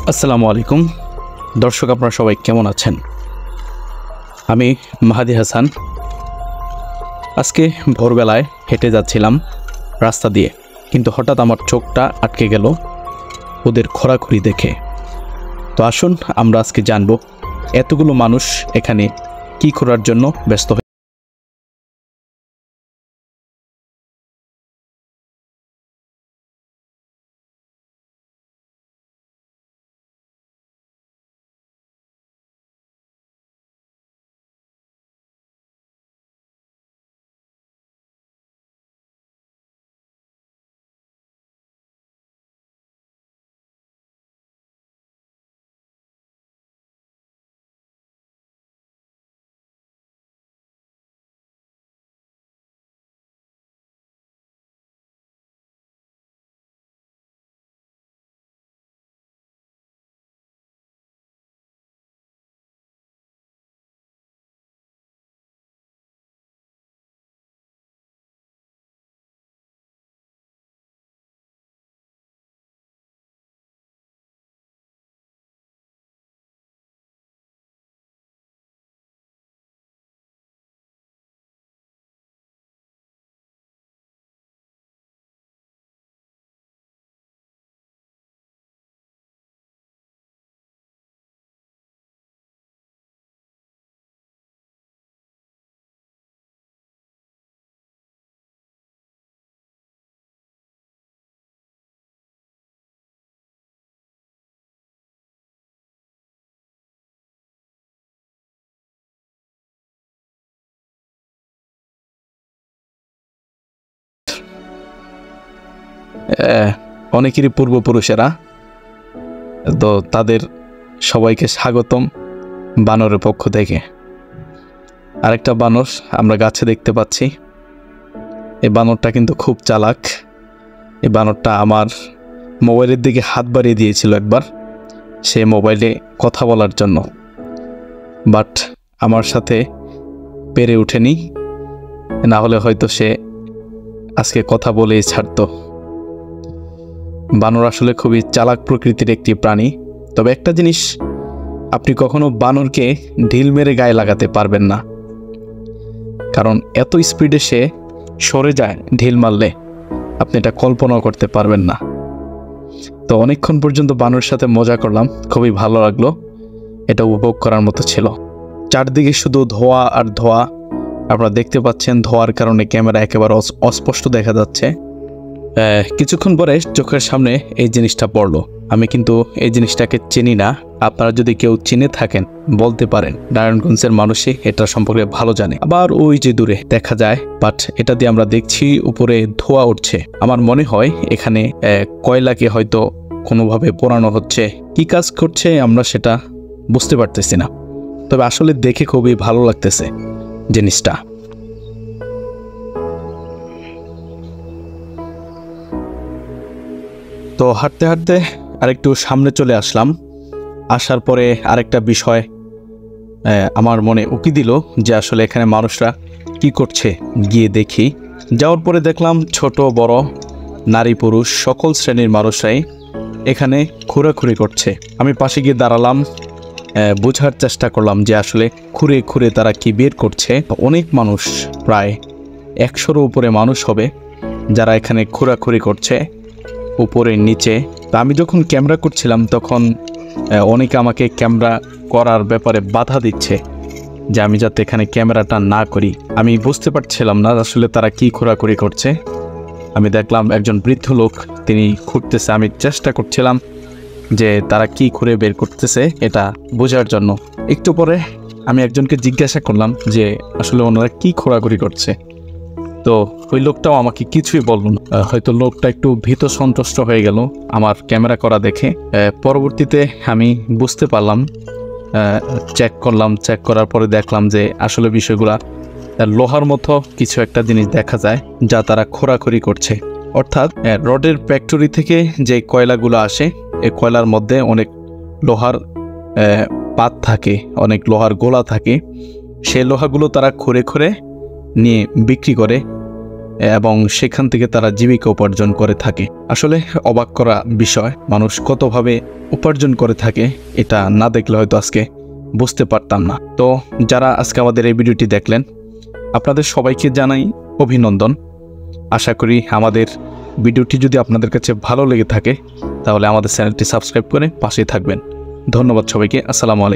আসসালামু আলাইকুম দর্শক, আপনারা সবাই কেমন আছেন? আমি মাহাদি হাসান। আজকে ভোরবেলায় হেঁটে যাচ্ছিলাম রাস্তা দিয়ে, কিন্তু হঠাৎ আমার চোখটা আটকে গেল ওদের খোরাখুরি দেখে। তো আসুন আমরা আজকে জানব এতগুলো মানুষ এখানে কি করার জন্য ব্যস্ত হয়ে। অনেকেরই পূর্বপুরুষেরা, তো তাদের সবাইকে স্বাগতম বানরের পক্ষ থেকে। আরেকটা বানর আমরা গাছে দেখতে পাচ্ছি। এই বানরটা কিন্তু খুব চালাক। এই বানরটা আমার মোবাইলের দিকে হাত বাড়িয়ে দিয়েছিল একবার, সে মোবাইলে কথা বলার জন্য, বাট আমার সাথে পেরে ওঠেনি, না হলে হয়তো সে আজকে কথা বলেই ছাড়তো। বানর আসলে খুবই চালাক প্রকৃতির একটি প্রাণী। তবে একটা জিনিস, আপনি কখনো বানরকে ঢিল মেরে গায়ে লাগাতে পারবেন না, কারণ এত স্পিডে সে সরে যায় ঢিল মারলে, আপনি এটা কল্পনাও করতে পারবেন না। তো অনেকক্ষণ পর্যন্ত বানরের সাথে মজা করলাম, খুবই ভালো লাগলো, এটা উপভোগ করার মতো ছিল। চারদিকে শুধু ধোঁয়া আর ধোঁয়া, আপনারা দেখতে পাচ্ছেন ধোঁয়ার কারণে ক্যামেরা একেবারে অস্পষ্ট দেখা যাচ্ছে। কিছুক্ষণ পরে চোখের সামনে এই জিনিসটা পড়লো। আমি কিন্তু এই জিনিসটাকে চিনি না, আপনারা যদি কেউ চিনে থাকেন বলতে পারেন। নারায়ণগঞ্জের মানুষই এটা সম্পর্কে ভালো জানে। আবার ওই যে দূরে দেখা যায়, বাট এটা দিয়ে আমরা দেখছি উপরে ধোঁয়া উঠছে। আমার মনে হয় এখানে কয়লাকে হয়তো কোনোভাবে পোড়ানো হচ্ছে। কি কাজ করছে আমরা সেটা বুঝতে পারতেছি না, তবে আসলে দেখে খুবই ভালো লাগতেছে জিনিসটা। তো হাঁটতে হাঁটতে আরেকটু সামনে চলে আসলাম। আসার পরে আরেকটা বিষয় আমার মনে উকি দিল যে আসলে এখানে মানুষরা কি করছে। গিয়ে দেখি, যাওয়ার পরে দেখলাম ছোট বড় নারী পুরুষ সকল শ্রেণীর মানুষরাই এখানে খুঁড়াখুড়ি করছে। আমি পাশে গিয়ে দাঁড়ালাম, বোঝার চেষ্টা করলাম যে আসলে খুঁড়ে খুঁড়ে তারা কি বের করছে। অনেক মানুষ, প্রায় 100-এর উপরে মানুষ হবে যারা এখানে খুঁড়াখুড়ি করছে উপরে নিচে। তো আমি যখন ক্যামেরা করছিলাম তখন অনেকে আমাকে ক্যামেরা করার ব্যাপারে বাধা দিচ্ছে যে আমি যাতে এখানে ক্যামেরাটা না করি। আমি বুঝতে পারছিলাম না আসলে তারা কি খোঁড়াখুড়ি করছে। আমি দেখলাম একজন বৃদ্ধ লোক, তিনি খুঁড়তেছে। আমি চেষ্টা করছিলাম যে তারা কি খুঁড়ে বের করতেছে এটা বোঝার জন্য। একটু পরে আমি একজনকে জিজ্ঞাসা করলাম যে আসলে ওনারা কি খোঁড়াখুড়ি করছে। তো ওই লোকটাও আমাকে কিছুই বলল না। হয়তো লোকটা একটু ভীত সন্তুষ্ট হয়ে গেল আমার ক্যামেরা করা দেখে। পরবর্তীতে আমি বুঝতে পারলাম, চেক করার পরে দেখলাম যে আসলে বিষয়গুলা লোহার মতো কিছু একটা জিনিস দেখা যায় যা তারা খোঁড়াখুড়ি করছে। অর্থাৎ রডের ফ্যাক্টরি থেকে যে কয়লাগুলো আসে, এই কয়লার মধ্যে অনেক লোহার পাত থাকে, অনেক লোহার গোলা থাকে। সেই লোহাগুলো তারা খুঁড়ে খুঁড়ে নিয়ে বিক্রি করে এবং সেখান থেকে তারা জীবিকা উপার্জন করে থাকে। আসলে অবাক করা বিষয়, মানুষ কতভাবে উপার্জন করে থাকে এটা না দেখলে হয়তো আজকে বুঝতে পারতাম না। তো যারা আজকে আমাদের এই ভিডিওটি দেখলেন, আপনাদের সবাইকে জানাই অভিনন্দন। আশা করি আমাদের ভিডিওটি যদি আপনাদের কাছে ভালো লেগে থাকে তাহলে আমাদের চ্যানেলটি সাবস্ক্রাইব করে পাশে থাকবেন। ধন্যবাদ সবাইকে। আসসালামু আলাইকুম।